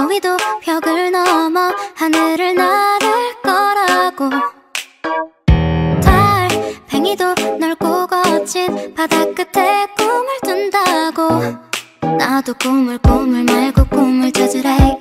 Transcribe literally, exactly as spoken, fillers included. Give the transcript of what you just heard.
너희도 벽을 넘어 하늘을 나를 거라고. 달팽이도 넓고 거친 바다 끝에 꿈을 둔다고. 나도 꿈을 꿈을 말고 꿈을 찾으래.